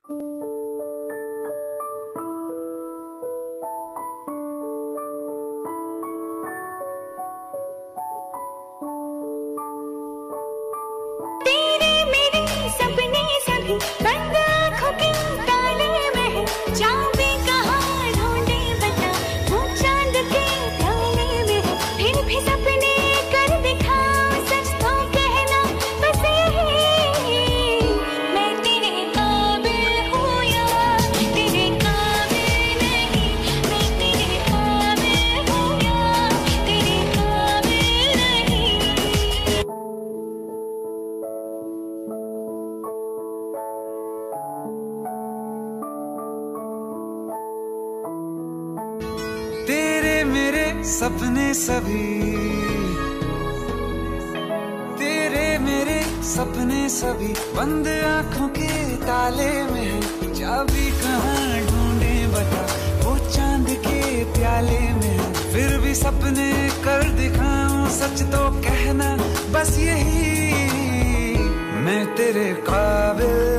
तेरे मेरे सपने सभी बंद आँखों के ताले में है, चाबी कहाँ ढूंढे बता, वो चांद के प्याले में है। फिर भी सपने कर दिखाऊं, सच तो कहना बस यही, मैं तेरे काबिल हूँ या तेरे काबिल नहीं, मैं तेरे काबिल हूँ या तेरे काबिल नहीं। तेरे मेरे सपने सभी, तेरे मेरे सपने सभी बंद आंखों के ताले में है, चाबी कहाँ ढूंढे बता, वो चांद के प्याले में है। फिर भी सपने कर दिखाऊं, सच तो कहना बस यही, मैं तेरे काबिल